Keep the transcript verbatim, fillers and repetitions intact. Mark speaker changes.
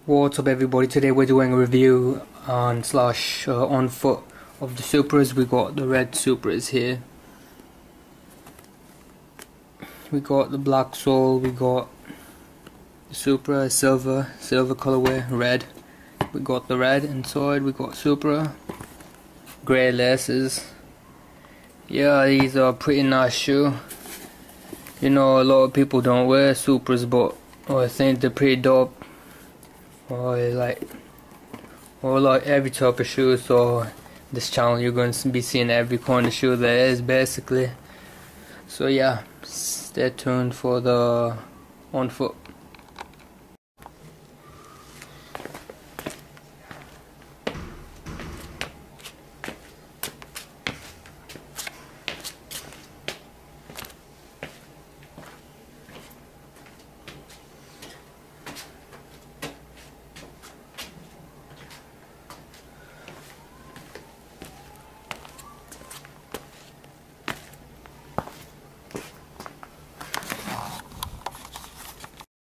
Speaker 1: What's up everybody, today we're doing a review on slash uh, on foot of the Supras. We got the red Supras here. We got the black sole, we got the Supra, silver, silver colorway, red. We got the red inside, we got Supra, grey laces. Yeah, these are a pretty nice shoe. You know, a lot of people don't wear Supras, but I think they're pretty dope. Or like, or like every type of shoe. So this channel you're going to be seeing every kind of shoe there is basically. So yeah, stay tuned for the on foot.